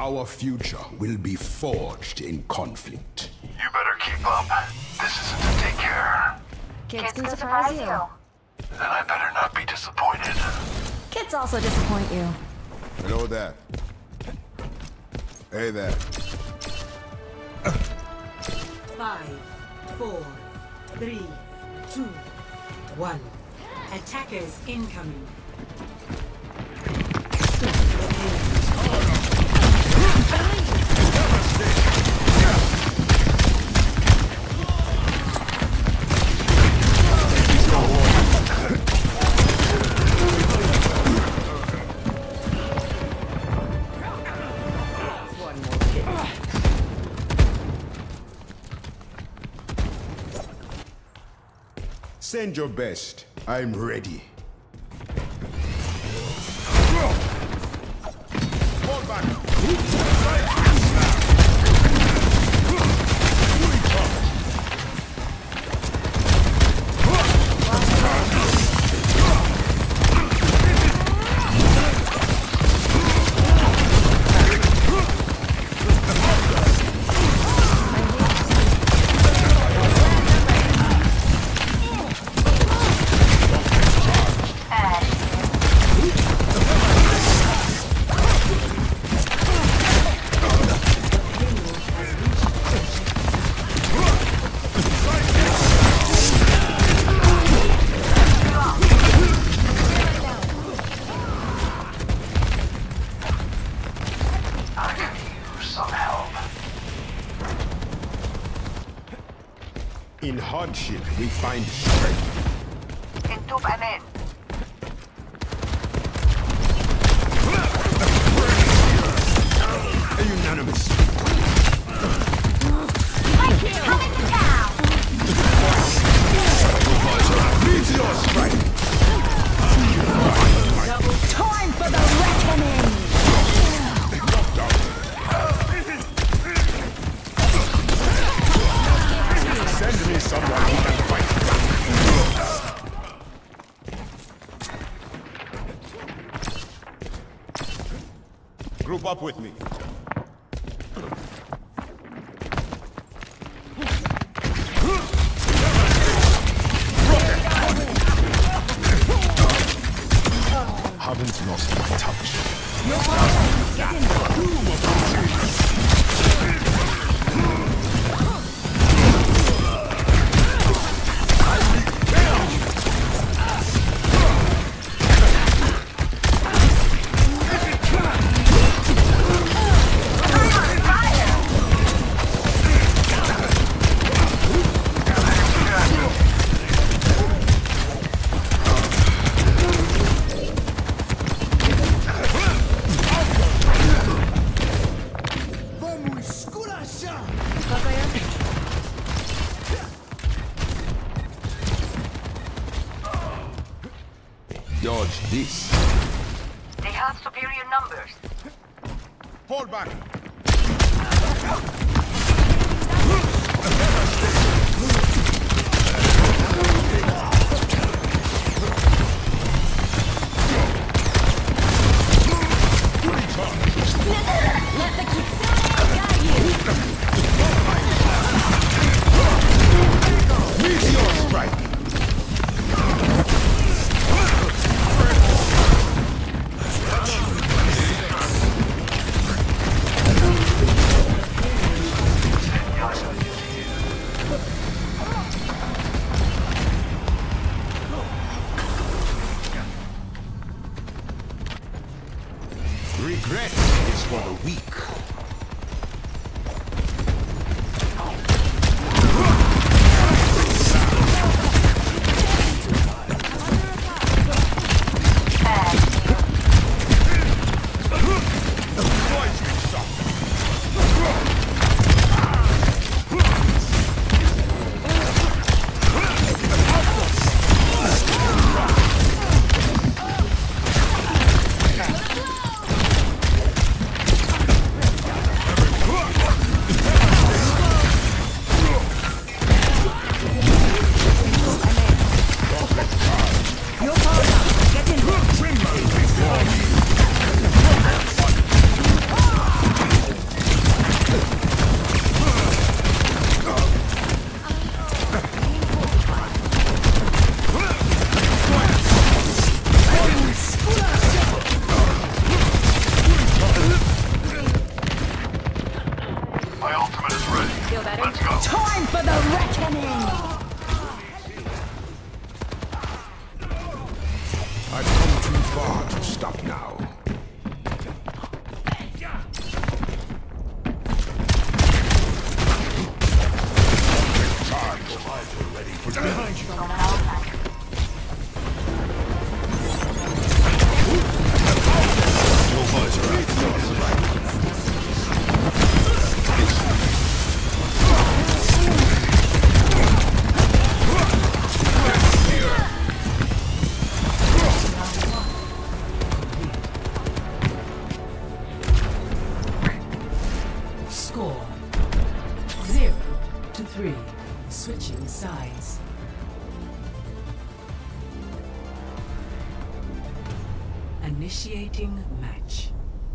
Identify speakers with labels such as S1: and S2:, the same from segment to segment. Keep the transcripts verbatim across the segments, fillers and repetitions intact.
S1: Our future will be forged in conflict.
S2: You better keep up. This isn't to take care.
S3: Kids can surprise you.
S2: Then I better not be disappointed.
S3: Kids also disappoint you.
S1: Hello there. Hey there.
S4: Five, four, three, two, one. Attackers incoming. Stop the pain.
S1: Send your best. I'm ready. Fall back. In hardship, we find strength.
S5: Entub amen.
S1: Unanimous. Meteor strike.
S3: Time for the reckoning!
S1: Send me someone who can fight. Group up with me. Haven't lost my touch. Dodge this.
S5: They have superior numbers.
S1: Fall back.
S3: Let the Kitsune guide you!
S1: Meteor strike. Regret is for the weak. I've come too far to stop now. Charge. Ready for behind you. No visor out.
S4: Score zero to three. Switching sides. Initiating match.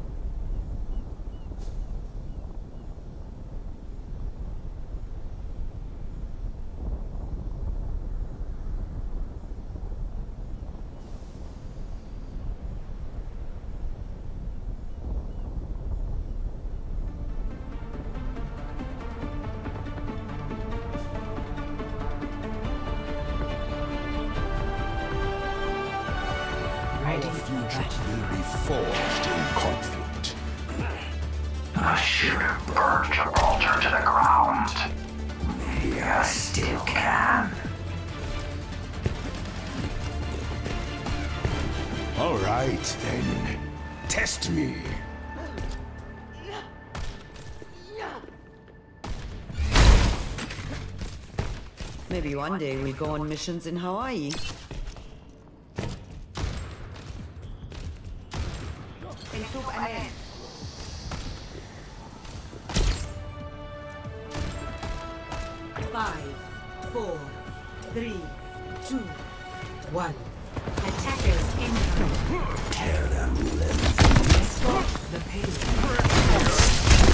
S1: Our futures will be forged in conflict.
S2: I should have burned Gibraltar to the ground. Maybe I still can.
S1: All right, then. Test me.
S6: Maybe one day we'll go on missions in Hawaii.
S4: Five, four, three, two, one. Attackers incoming.
S1: Tear them limbs.
S4: Escort the payload.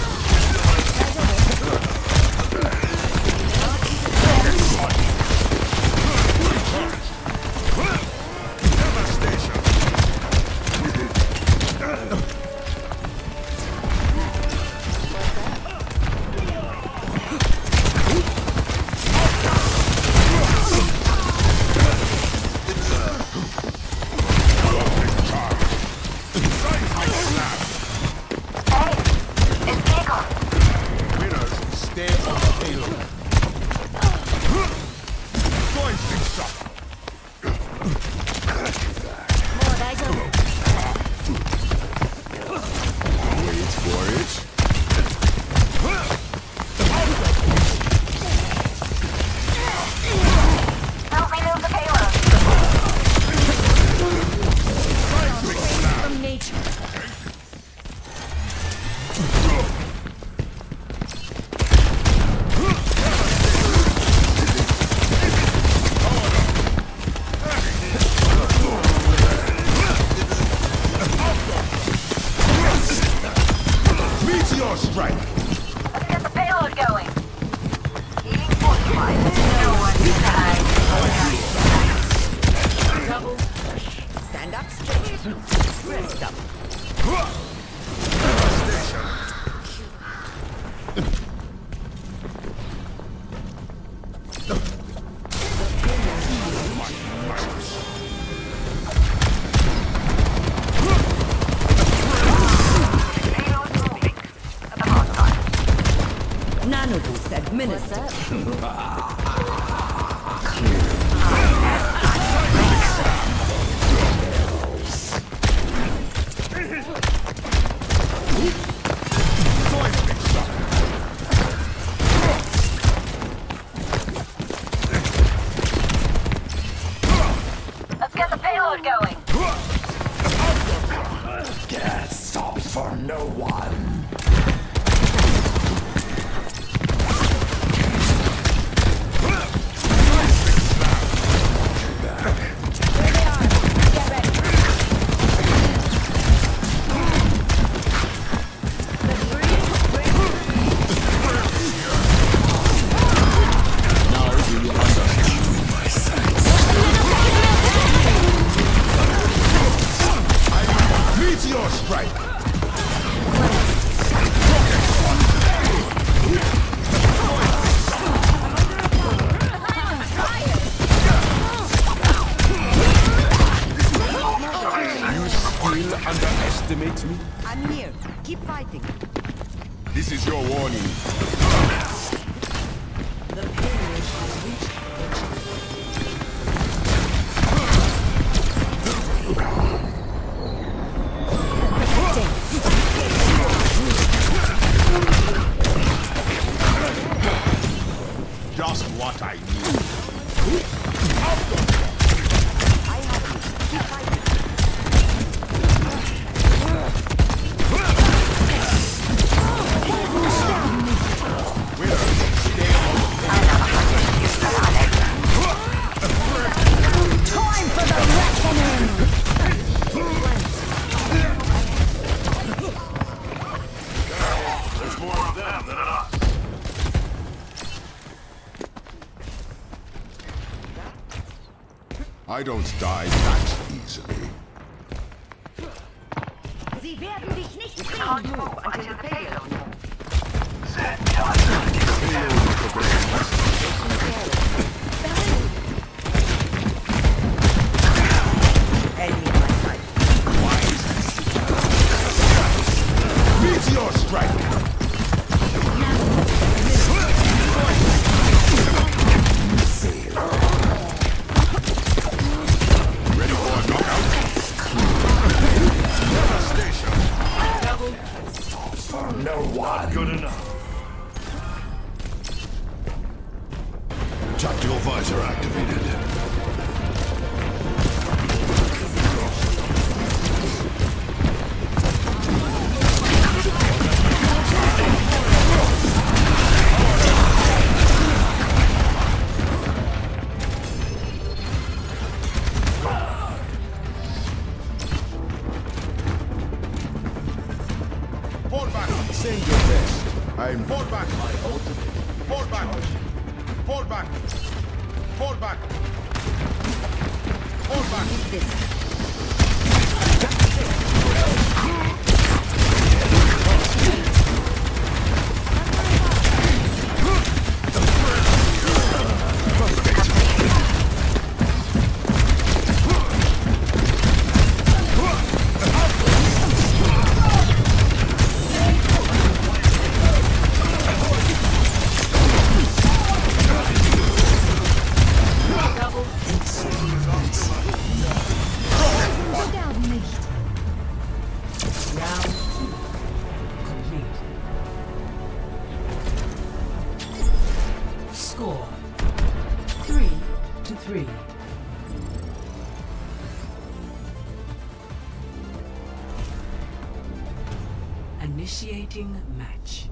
S6: Nanoboost administered.
S5: Let's get the payload going.
S2: Death stops for no one.
S1: Meteor strike! to underestimate me?
S6: I'm here. Keep fighting.
S1: This is your warning.
S4: The payload has reached
S1: Just what I need.
S6: I have you. Keep fighting.
S3: Time for the reckoning!
S2: There's more of them than us.
S1: I don't die that easily.
S3: Sie werden dich nicht
S5: You can't move until the payload moves.
S2: Then just
S6: Enemy in my sight.
S1: Meteor strike! Ready for a knockout?
S2: for no one. Good enough.
S1: Tactical visor activated. Fall back! Send your best. I'm... Fall back! Fall back! Fall back! Fall back! Fall back!
S4: round two. Complete. Score three to three. Initiating match.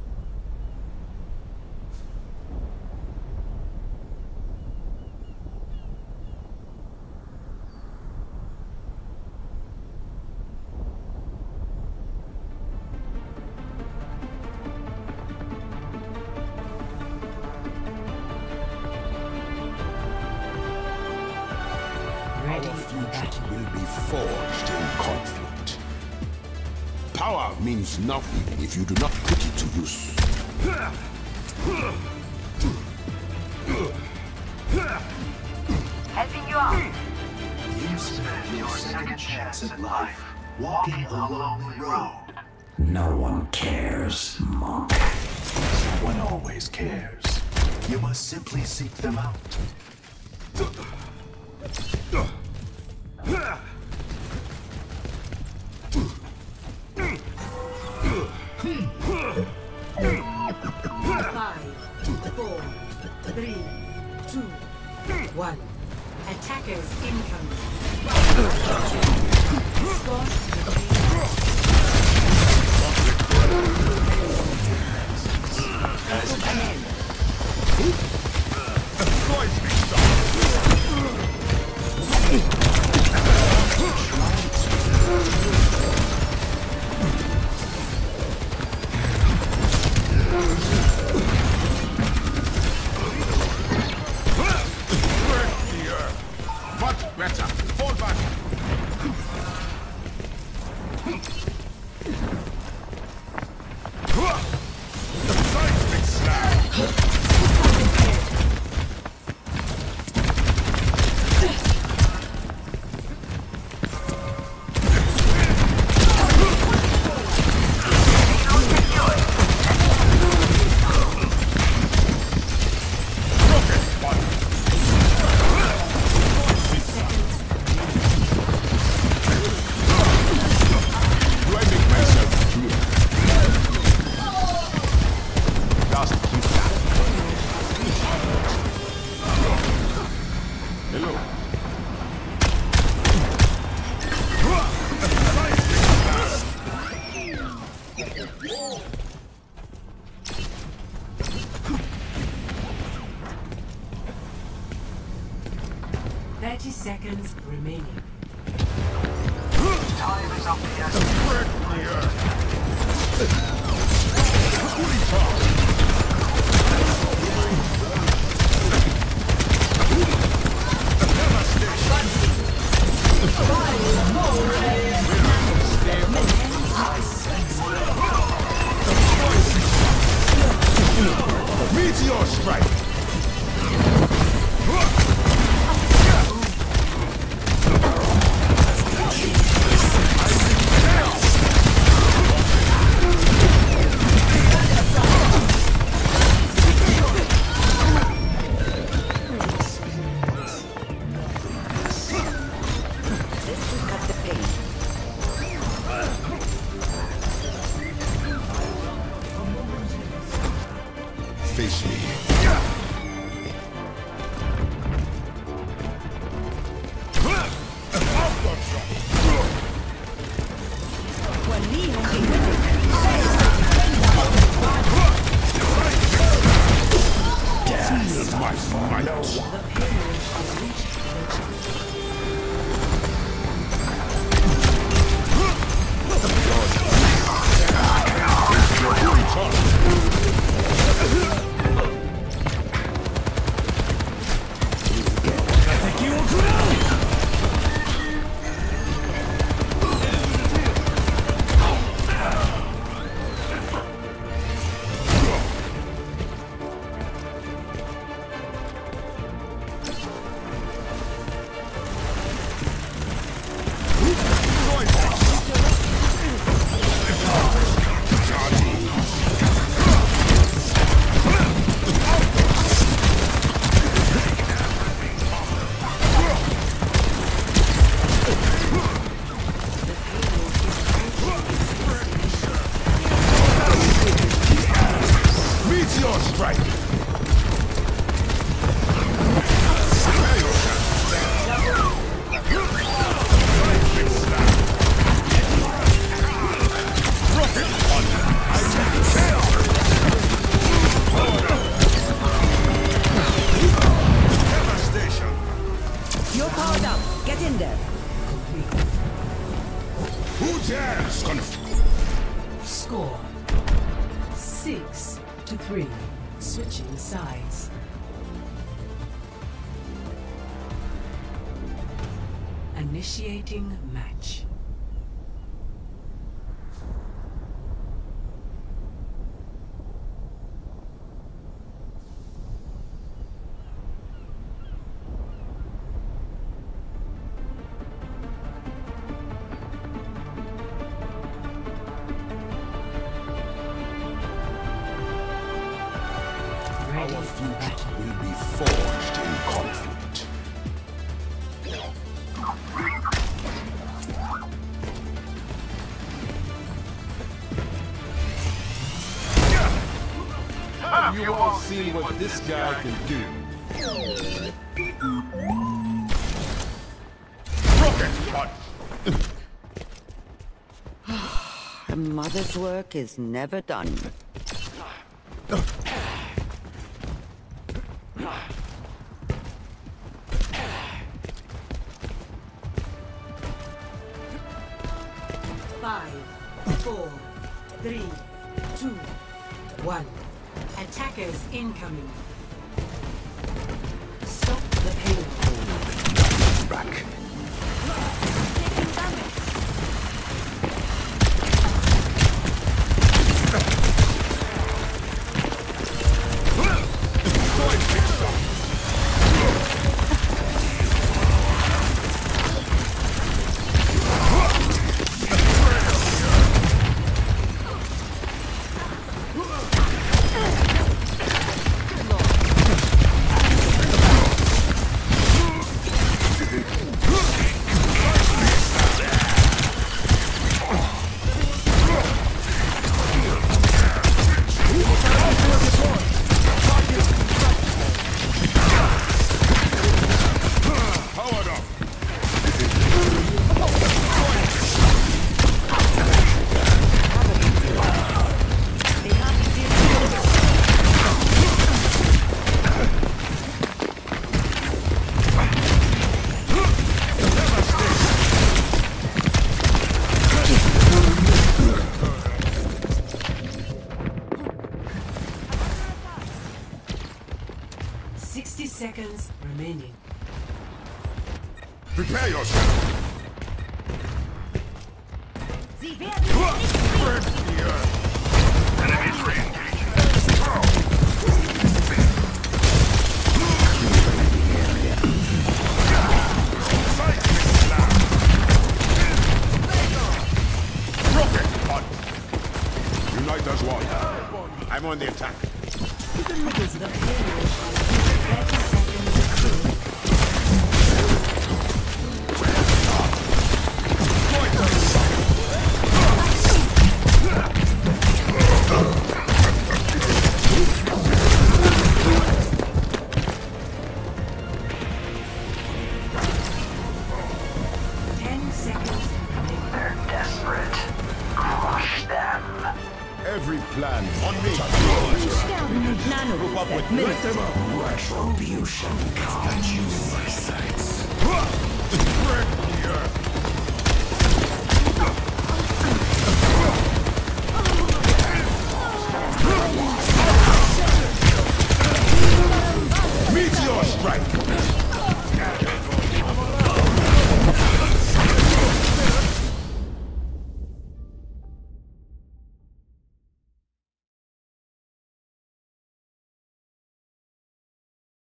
S4: Ready
S1: Our
S4: for
S1: future
S4: battle.
S1: will be forged in conflict. Power means nothing if you do not put it to use.
S5: Helping you out.
S2: You spend your second chance at life walking a lonely road.
S7: No one cares, monk.
S2: Someone always cares. You must simply seek them out.
S4: Five, four, three, two, one. Attackers incoming. Score
S1: Much better.
S4: remaining.
S2: Time is of the essence.
S1: Meteor strike! Face me. Feel my might. Meteor strike!
S6: You're powered up. Get in there.
S1: Who dares conf-
S4: Score six to three. Switching sides. Initiating match.
S1: Our future will be forged in conflict.
S8: Have you all seen what this guy can do?
S1: Rocket punch!
S6: A mother's work is never done.
S4: Five, four, three, two, one. Attackers incoming. Stop the payload.
S1: Back.
S4: seconds remaining.
S1: Prepare yourself.
S3: Sie werden mich nicht kriegen.
S2: Enemies re-engaging.
S1: Rocket punch. Unite as one. I'm on the attack.
S4: The payload has thirty seconds accrued. Ten seconds remaining.
S2: They're desperate. Crush them.
S1: Every plan on me.
S3: Sterben mit Nano.
S7: Retribution comes.